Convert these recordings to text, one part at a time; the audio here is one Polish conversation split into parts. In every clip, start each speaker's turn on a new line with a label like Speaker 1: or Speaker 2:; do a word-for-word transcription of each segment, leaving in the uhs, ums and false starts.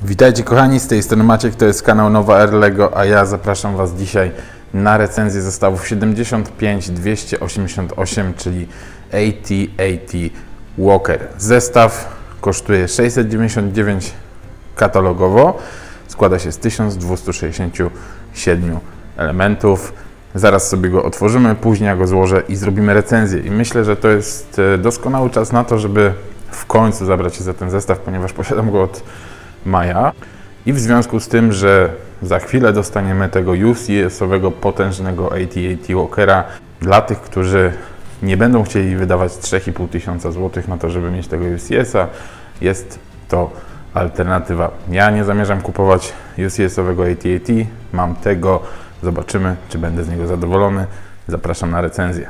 Speaker 1: Witajcie kochani, z tej strony Maciek, to jest kanał Nowa Era Lego, a ja zapraszam Was dzisiaj na recenzję zestawów siedemdziesiąt pięć dwieście osiemdziesiąt osiem, czyli A T A T Walker. Zestaw kosztuje sześćset dziewięćdziesiąt dziewięć katalogowo, składa się z tysiąc dwieście sześćdziesiąt siedem elementów. Zaraz sobie go otworzymy, później ja go złożę i zrobimy recenzję. I myślę, że to jest doskonały czas na to, żeby w końcu zabrać się za ten zestaw, ponieważ posiadam go od maja. I w związku z tym, że za chwilę dostaniemy tego U C S-owego potężnego A T A T Walkera, dla tych, którzy nie będą chcieli wydawać trzy i pół tysiąca złotych na to, żeby mieć tego U C S-a, jest to alternatywa. Ja nie zamierzam kupować U C S-owego A T A T, mam tego, zobaczymy, czy będę z niego zadowolony. Zapraszam na recenzję.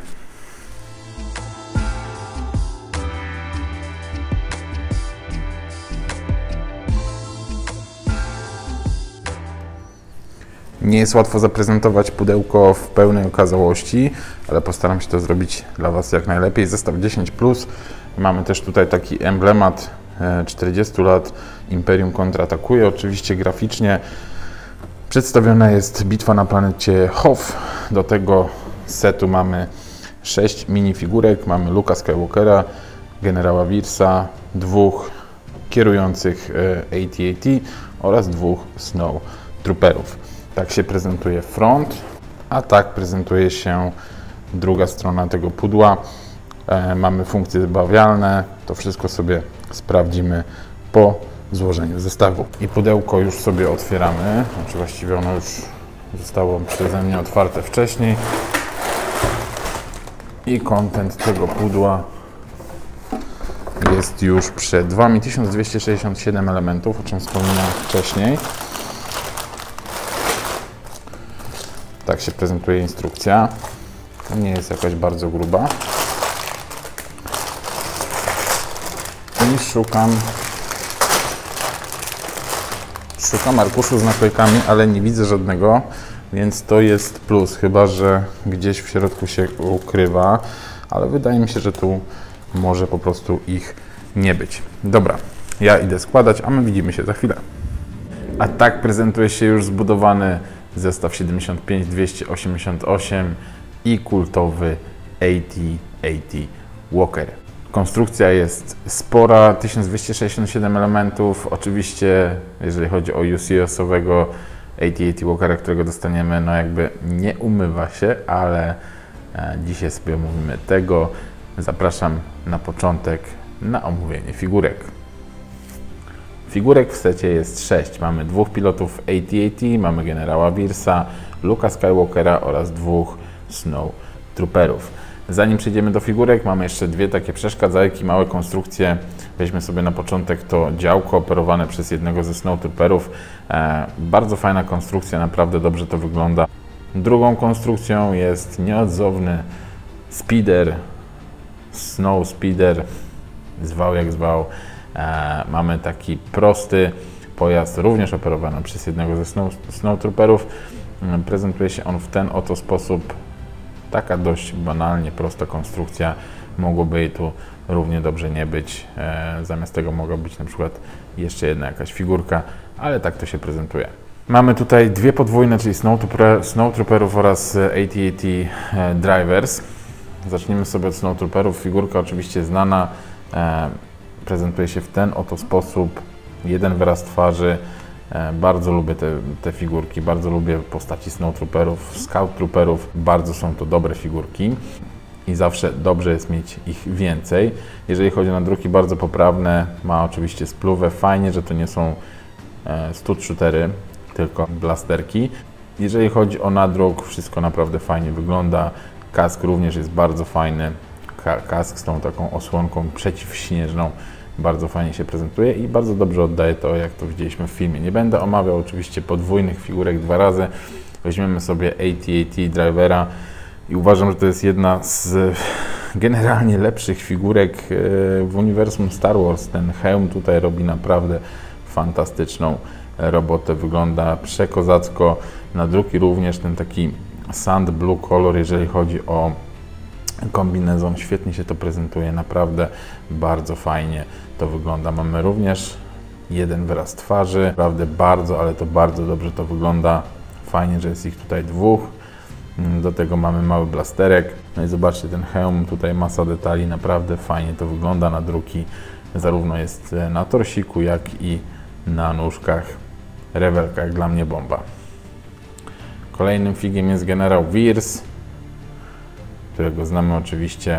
Speaker 1: Nie jest łatwo zaprezentować pudełko w pełnej okazałości, ale postaram się to zrobić dla Was jak najlepiej. Zestaw dziesięć plus. Mamy też tutaj taki emblemat czterdziestu lat. Imperium kontratakuje. Oczywiście graficznie przedstawiona jest bitwa na planecie Hoth. Do tego setu mamy sześć minifigurek. Mamy Luke'a Skywalkera, generała Wirsa, dwóch kierujących A T A T oraz dwóch Snow Trooperów. Tak się prezentuje front, a tak prezentuje się druga strona tego pudła. E, mamy funkcje zabawialne, to wszystko sobie sprawdzimy po złożeniu zestawu. I pudełko już sobie otwieramy, znaczy właściwie ono już zostało przeze mnie otwarte wcześniej. I kontent tego pudła jest już przed Wami. tysiąc dwieście sześćdziesiąt siedem elementów, o czym wspominałem wcześniej. Tak się prezentuje instrukcja. Nie jest jakaś bardzo gruba. I szukam Szukam arkuszu z naklejkami, ale nie widzę żadnego, więc to jest plus, chyba że gdzieś w środku się ukrywa, ale wydaje mi się, że tu może po prostu ich nie być. Dobra, ja idę składać, a my widzimy się za chwilę. A tak prezentuje się już zbudowany zestaw siedemdziesiąt pięć dwieście osiemdziesiąt osiem i kultowy A T A T Walker. Konstrukcja jest spora, tysiąc dwieście sześćdziesiąt siedem elementów. Oczywiście, jeżeli chodzi o U C S-owego A T A T Walkera, którego dostaniemy, no jakby nie umywa się, ale dzisiaj sobie omówimy tego. Zapraszam na początek na omówienie figurek. Figurek w secie jest sześć. Mamy dwóch pilotów A T A T, mamy generała Wirsa, Luke'a Skywalkera oraz dwóch Snow Trooperów. Zanim przejdziemy do figurek, mamy jeszcze dwie takie przeszkadzajki, małe konstrukcje. Weźmy sobie na początek to działko operowane przez jednego ze Snow Trooperów. E, bardzo fajna konstrukcja, naprawdę dobrze to wygląda. Drugą konstrukcją jest nieodzowny speeder, Snow Speeder, zwał jak zwał. E, mamy taki prosty pojazd, również operowany przez jednego ze Snow, Snow Trooperów. E, prezentuje się on w ten oto sposób. Taka dość banalnie prosta konstrukcja. Mogłoby jej tu równie dobrze nie być. E, zamiast tego mogła być na przykład jeszcze jedna jakaś figurka, ale tak to się prezentuje. Mamy tutaj dwie podwójne, czyli Snow, Trooper, Snow Trooperów oraz A T A T e, Drivers. Zacznijmy sobie od Snow Trooperów. Figurka oczywiście znana. E, prezentuje się w ten oto sposób. Jeden wyraz twarzy. E, bardzo lubię te, te figurki, bardzo lubię postaci Snow Trooperów, Scout Trooperów. Bardzo są to dobre figurki i zawsze dobrze jest mieć ich więcej. Jeżeli chodzi o nadruki, bardzo poprawne. Ma oczywiście spluwę. Fajnie, że to nie są e, stud shootery, tylko blasterki. Jeżeli chodzi o nadruk, wszystko naprawdę fajnie wygląda. Kask również jest bardzo fajny. Kask z tą taką osłonką przeciwśnieżną bardzo fajnie się prezentuje i bardzo dobrze oddaje to, jak to widzieliśmy w filmie. Nie będę omawiał oczywiście podwójnych figurek dwa razy. Weźmiemy sobie A T A T Drivera i uważam, że to jest jedna z generalnie lepszych figurek w uniwersum Star Wars. Ten hełm tutaj robi naprawdę fantastyczną robotę. Wygląda przekozacko. Nadruki również, ten taki sand blue kolor, jeżeli chodzi o kombinezon, świetnie się to prezentuje, naprawdę bardzo fajnie to wygląda. Mamy również jeden wyraz twarzy. Naprawdę bardzo, ale to bardzo dobrze to wygląda. Fajnie, że jest ich tutaj dwóch. Do tego mamy mały blasterek. No i zobaczcie ten hełm, tutaj masa detali, naprawdę fajnie to wygląda. Nadruki zarówno jest na torsiku, jak i na nóżkach. Rewelka, jak dla mnie bomba. Kolejnym figiem jest generał Wirs, którego znamy oczywiście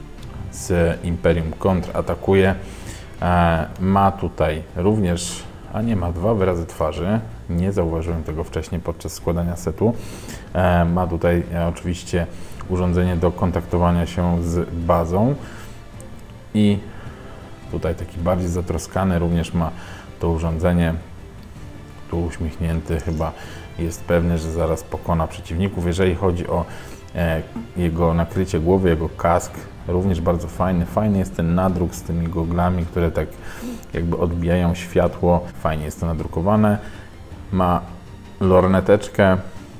Speaker 1: z Imperium kontratakuje. E, ma tutaj również, a nie, ma dwa wyrazy twarzy. Nie zauważyłem tego wcześniej podczas składania setu. E, ma tutaj e, oczywiście urządzenie do kontaktowania się z bazą i tutaj taki bardziej zatroskany również ma to urządzenie. Tu uśmiechnięty, chyba jest pewny, że zaraz pokona przeciwników. Jeżeli chodzi o e, jego nakrycie głowy, jego kask, również bardzo fajny. Fajny jest ten nadruk z tymi goglami, które tak jakby odbijają światło. Fajnie jest to nadrukowane. Ma lorneteczkę,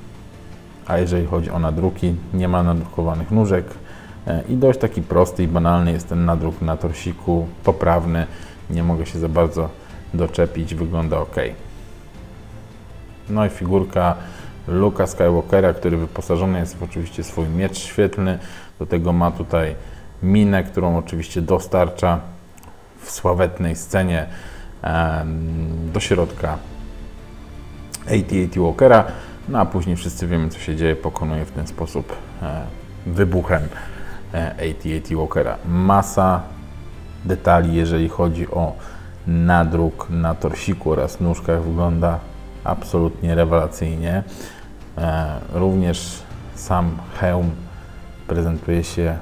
Speaker 1: a jeżeli chodzi o nadruki, nie ma nadrukowanych nóżek. E, I dość taki prosty i banalny jest ten nadruk na torsiku, poprawny. Nie mogę się za bardzo doczepić, wygląda ok. No i figurka Luke'a Skywalkera, który wyposażony jest w oczywiście swój miecz świetlny. Do tego ma tutaj minę, którą oczywiście dostarcza w sławetnej scenie e, do środka A T A T Walkera. No a później wszyscy wiemy, co się dzieje. Pokonuje w ten sposób e, wybuchem e, A T A T Walkera. Masa detali, jeżeli chodzi o nadruk na torsiku oraz nóżkach, wygląda absolutnie rewelacyjnie. E, również sam hełm prezentuje się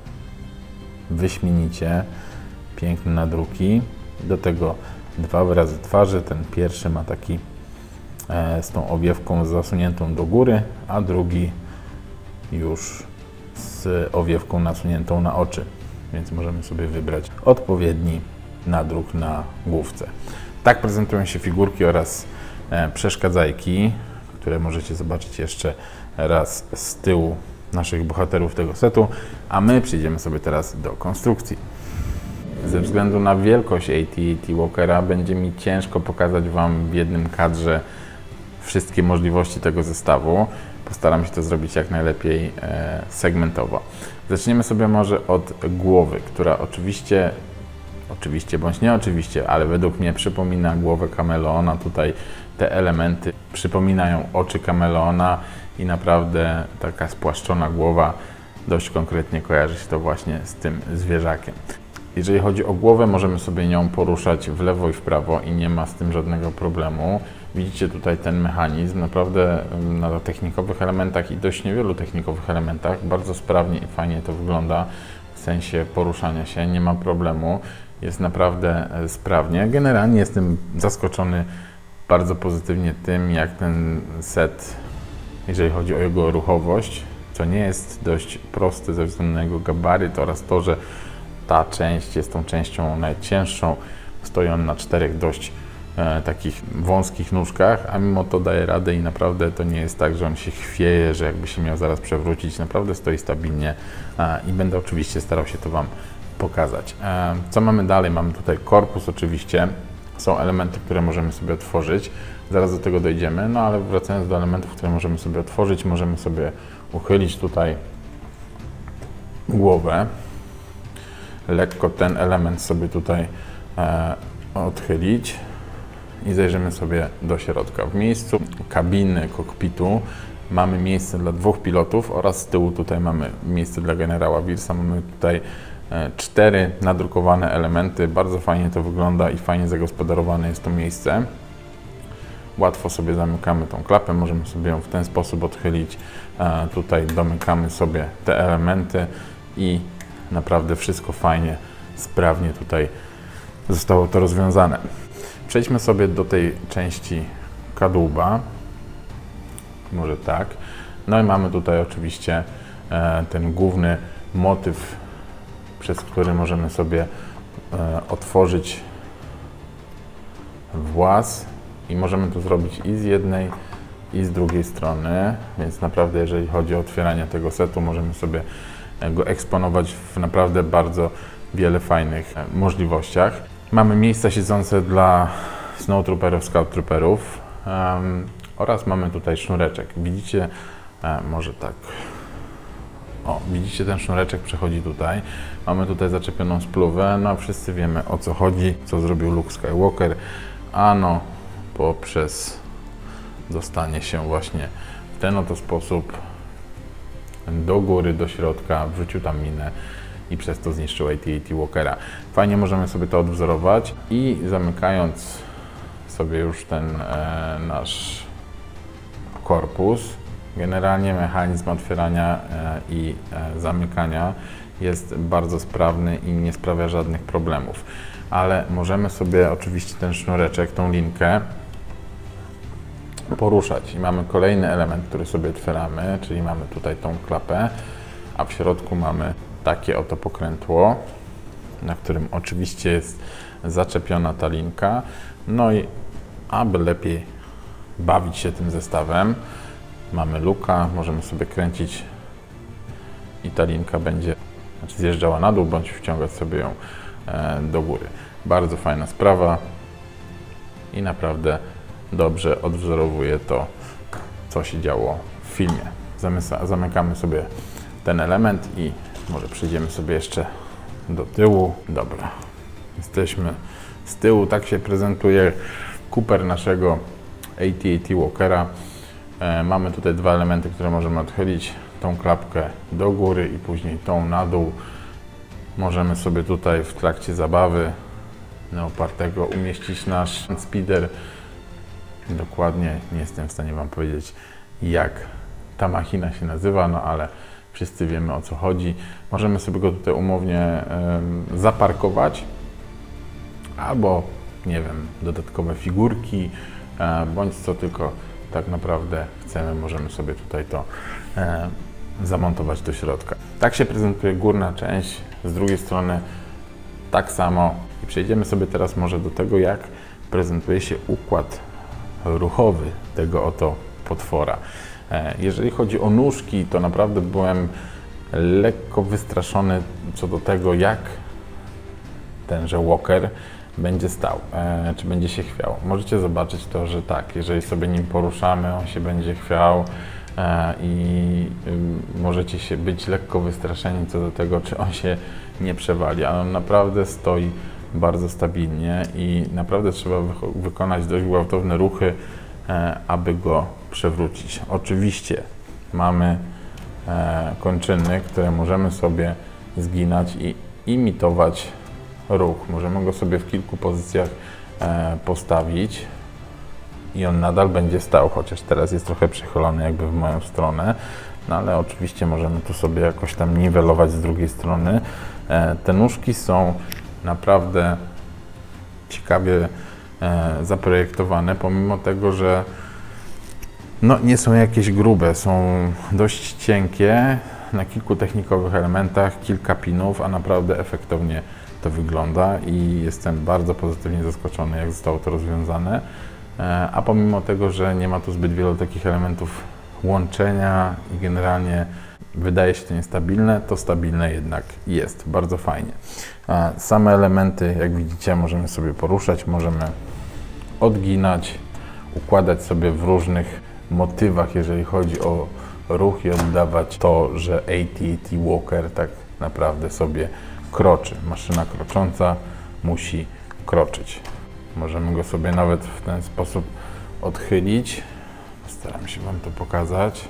Speaker 1: wyśmienicie. Piękne nadruki. Do tego dwa wyrazy twarzy. Ten pierwszy ma taki e, z tą owiewką zasuniętą do góry, a drugi już z owiewką nasuniętą na oczy. Więc możemy sobie wybrać odpowiedni nadruk na główce. Tak prezentują się figurki oraz przeszkadzajki, które możecie zobaczyć jeszcze raz z tyłu naszych bohaterów tego setu, a my przejdziemy sobie teraz do konstrukcji. Ze względu na wielkość A T A T Walkera będzie mi ciężko pokazać Wam w jednym kadrze wszystkie możliwości tego zestawu. Postaram się to zrobić jak najlepiej e, segmentowo. Zaczniemy sobie może od głowy, która oczywiście Oczywiście bądź nie oczywiście, ale według mnie przypomina głowę kameleona. Tutaj te elementy przypominają oczy kameleona i naprawdę taka spłaszczona głowa dość konkretnie kojarzy się to właśnie z tym zwierzakiem. Jeżeli chodzi o głowę, możemy sobie nią poruszać w lewo i w prawo i nie ma z tym żadnego problemu. Widzicie tutaj ten mechanizm, naprawdę na technikowych elementach i dość niewielu technikowych elementach bardzo sprawnie i fajnie to wygląda w sensie poruszania się, nie ma problemu. Jest naprawdę sprawnie. Generalnie jestem zaskoczony bardzo pozytywnie tym, jak ten set, jeżeli chodzi o jego ruchowość, co nie jest dość proste ze względu na jego gabaryt oraz to, że ta część jest tą częścią najcięższą. Stoi on na czterech dość e, takich wąskich nóżkach, a mimo to daje radę i naprawdę to nie jest tak, że on się chwieje, że jakby się miał zaraz przewrócić. Naprawdę stoi stabilnie e, i będę oczywiście starał się to Wam pokazać. Co mamy dalej? Mamy tutaj korpus oczywiście. Są elementy, które możemy sobie otworzyć. Zaraz do tego dojdziemy, no ale wracając do elementów, które możemy sobie otworzyć, możemy sobie uchylić tutaj głowę. Lekko ten element sobie tutaj e, odchylić i zajrzymy sobie do środka. W miejscu kabiny kokpitu mamy miejsce dla dwóch pilotów oraz z tyłu tutaj mamy miejsce dla generała Wirsa. Mamy tutaj cztery nadrukowane elementy. Bardzo fajnie to wygląda i fajnie zagospodarowane jest to miejsce. Łatwo sobie zamykamy tą klapę, możemy sobie ją w ten sposób odchylić. Tutaj domykamy sobie te elementy i naprawdę wszystko fajnie, sprawnie tutaj zostało to rozwiązane. Przejdźmy sobie do tej części kadłuba. Może tak. No i mamy tutaj oczywiście ten główny motyw, przez który możemy sobie e, otworzyć włas i możemy to zrobić i z jednej, i z drugiej strony, więc naprawdę jeżeli chodzi o otwieranie tego setu, możemy sobie go eksponować w naprawdę bardzo wiele fajnych możliwościach. Mamy miejsca siedzące dla Snowtrooperów, Scout Trooperów um, oraz mamy tutaj sznureczek. Widzicie, e, może tak, o, widzicie ten sznureczek przechodzi tutaj. Mamy tutaj zaczepioną spluwę, no wszyscy wiemy o co chodzi, co zrobił Luke Skywalker. Ano poprzez dostanie się właśnie w ten oto sposób do góry, do środka, wrzucił tam minę i przez to zniszczył A T A T Walkera. Fajnie możemy sobie to odwzorować i zamykając sobie już ten e, nasz korpus, generalnie mechanizm otwierania e, i e, zamykania jest bardzo sprawny i nie sprawia żadnych problemów. Ale możemy sobie oczywiście ten sznureczek, tą linkę poruszać i mamy kolejny element, który sobie otwieramy, czyli mamy tutaj tą klapę, a w środku mamy takie oto pokrętło, na którym oczywiście jest zaczepiona ta linka. No i aby lepiej bawić się tym zestawem, mamy luka, możemy sobie kręcić i ta linka będzie znaczy zjeżdżała na dół, bądź wciągać sobie ją e, do góry. Bardzo fajna sprawa i naprawdę dobrze odwzorowuje to, co się działo w filmie. Zamysa, zamykamy sobie ten element i może przejdziemy sobie jeszcze do tyłu. Dobra, jesteśmy z tyłu, tak się prezentuje Cooper naszego A T A T Walkera. E, mamy tutaj dwa elementy, które możemy odchylić. Tą klapkę do góry i później tą na dół. Możemy sobie tutaj w trakcie zabawy Neopartego umieścić nasz speeder. Dokładnie nie jestem w stanie Wam powiedzieć, jak ta machina się nazywa, no ale wszyscy wiemy o co chodzi. Możemy sobie go tutaj umownie y, zaparkować albo, nie wiem, dodatkowe figurki, y, bądź co tylko tak naprawdę chcemy, możemy sobie tutaj to y, zamontować do środka. Tak się prezentuje górna część, z drugiej strony tak samo. I przejdziemy sobie teraz może do tego, jak prezentuje się układ ruchowy tego oto potwora. Jeżeli chodzi o nóżki, to naprawdę byłem lekko wystraszony co do tego, jak tenże Walker będzie stał, e, czy będzie się chwiał. Możecie zobaczyć to, że tak, jeżeli sobie nim poruszamy, on się będzie chwiał e, i y, możecie się być lekko wystraszeni co do tego, czy on się nie przewali, ale on naprawdę stoi bardzo stabilnie i naprawdę trzeba wy wykonać dość gwałtowne ruchy, e, aby go przewrócić. Oczywiście mamy e, kończyny, które możemy sobie zginać i imitować ruch. Możemy go sobie w kilku pozycjach e, postawić i on nadal będzie stał, chociaż teraz jest trochę przychylony jakby w moją stronę, no ale oczywiście możemy tu sobie jakoś tam niwelować z drugiej strony. E, te nóżki są naprawdę ciekawie e, zaprojektowane, pomimo tego, że no, nie są jakieś grube, są dość cienkie, na kilku technikowych elementach, kilka pinów, a naprawdę efektownie to wygląda i jestem bardzo pozytywnie zaskoczony, jak zostało to rozwiązane. E, a pomimo tego, że nie ma tu zbyt wielu takich elementów łączenia i generalnie wydaje się to niestabilne, to stabilne jednak jest. Bardzo fajnie. E, same elementy, jak widzicie, możemy sobie poruszać, możemy odginać, układać sobie w różnych motywach, jeżeli chodzi o ruch i oddawać to, że A T A T Walker tak naprawdę sobie kroczy. Maszyna krocząca musi kroczyć. Możemy go sobie nawet w ten sposób odchylić. Staram się Wam to pokazać.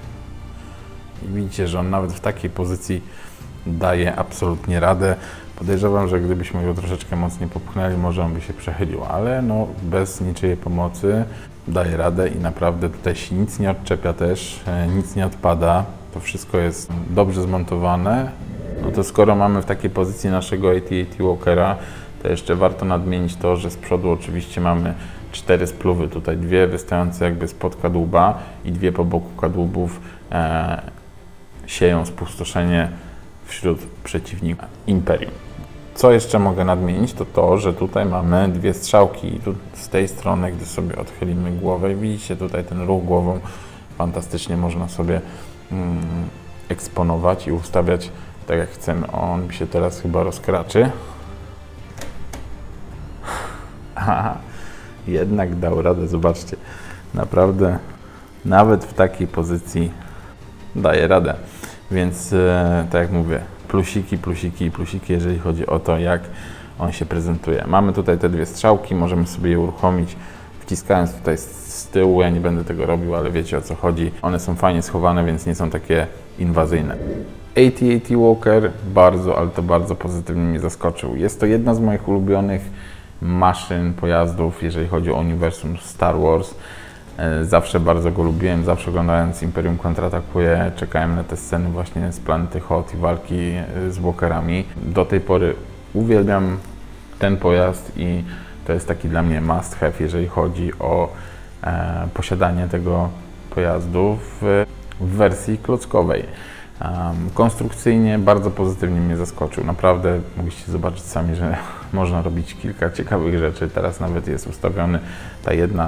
Speaker 1: I widzicie, że on nawet w takiej pozycji daje absolutnie radę. Podejrzewam, że gdybyśmy go troszeczkę mocniej popchnęli, może on by się przechylił, ale no bez niczyjej pomocy daje radę i naprawdę tutaj się nic nie odczepia też, nic nie odpada. To wszystko jest dobrze zmontowane. No to skoro mamy w takiej pozycji naszego A T A T Walkera, to jeszcze warto nadmienić to, że z przodu oczywiście mamy cztery spluwy, tutaj dwie wystające jakby spod kadłuba i dwie po boku kadłubów e, sieją spustoszenie wśród przeciwników Imperium. Co jeszcze mogę nadmienić, to to, że tutaj mamy dwie strzałki i tu z tej strony, gdy sobie odchylimy głowę, widzicie tutaj ten ruch głową, fantastycznie można sobie mm, eksponować i ustawiać tak jak chcemy. On mi się teraz chyba rozkraczy. Aha. jednak dał radę, zobaczcie. Naprawdę nawet w takiej pozycji daje radę. Więc e, tak jak mówię, plusiki, plusiki i plusiki, jeżeli chodzi o to, jak on się prezentuje. Mamy tutaj te dwie strzałki, możemy sobie je uruchomić, wciskając tutaj z tyłu. Ja nie będę tego robił, ale wiecie, o co chodzi. One są fajnie schowane, więc nie są takie inwazyjne. A T A T Walker bardzo, ale to bardzo pozytywnie mnie zaskoczył. Jest to jedna z moich ulubionych maszyn, pojazdów, jeżeli chodzi o uniwersum Star Wars. Zawsze bardzo go lubiłem, zawsze oglądając Imperium kontratakuje, czekałem na te sceny właśnie z planety Hoth i walki z Walkerami. Do tej pory uwielbiam ten pojazd i to jest taki dla mnie must have, jeżeli chodzi o e, posiadanie tego pojazdu w, w wersji klockowej. Um, konstrukcyjnie bardzo pozytywnie mnie zaskoczył. Naprawdę mogliście zobaczyć sami, że można robić kilka ciekawych rzeczy. Teraz nawet jest ustawiony ta jedna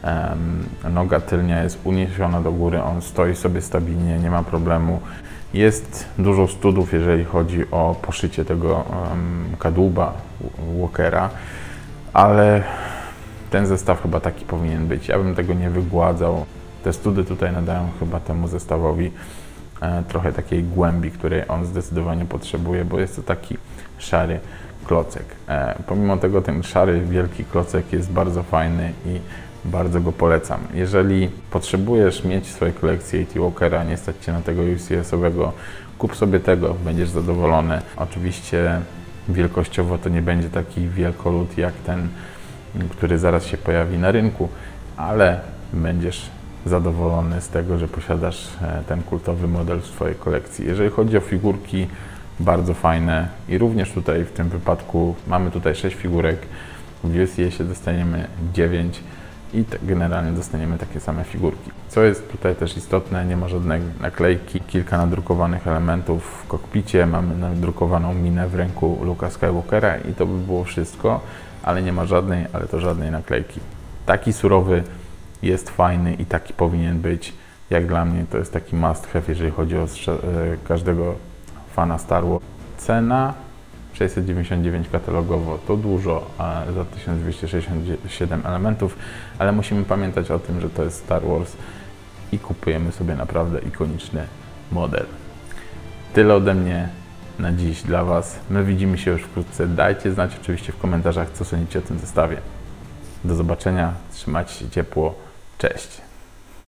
Speaker 1: um, noga tylnia jest uniesiona do góry, on stoi sobie stabilnie, nie ma problemu. Jest dużo studów, jeżeli chodzi o poszycie tego um, kadłuba Walkera, ale ten zestaw chyba taki powinien być. Ja bym tego nie wygładzał. Te study tutaj nadają chyba temu zestawowi e, trochę takiej głębi, której on zdecydowanie potrzebuje, bo jest to taki szary klocek. E, pomimo tego ten szary, wielki klocek jest bardzo fajny i bardzo go polecam. Jeżeli potrzebujesz mieć w swojej kolekcji A T Walkera, nie stać Cię na tego U C S-owego, kup sobie tego, będziesz zadowolony. Oczywiście wielkościowo to nie będzie taki wielkolud jak ten, który zaraz się pojawi na rynku, ale będziesz zadowolony z tego, że posiadasz ten kultowy model w swojej kolekcji. Jeżeli chodzi o figurki, bardzo fajne i również tutaj w tym wypadku mamy tutaj sześć figurek, w U C S-ie dostaniemy dziewięć i generalnie dostaniemy takie same figurki. Co jest tutaj też istotne, nie ma żadnej naklejki, kilka nadrukowanych elementów w kokpicie, mamy nadrukowaną minę w ręku Luke'a Skywalkera i to by było wszystko, ale nie ma żadnej, ale to żadnej naklejki. Taki surowy jest fajny i taki powinien być. Jak dla mnie to jest taki must have, jeżeli chodzi o każdego fana Star Wars. Cena sześćset dziewięćdziesiąt dziewięć katalogowo to dużo za tysiąc dwieście sześćdziesiąt siedem elementów, ale musimy pamiętać o tym, że to jest Star Wars i kupujemy sobie naprawdę ikoniczny model. Tyle ode mnie na dziś dla Was. My widzimy się już wkrótce. Dajcie znać oczywiście w komentarzach, co sądzicie o tym zestawie. Do zobaczenia, trzymajcie się ciepło, cześć!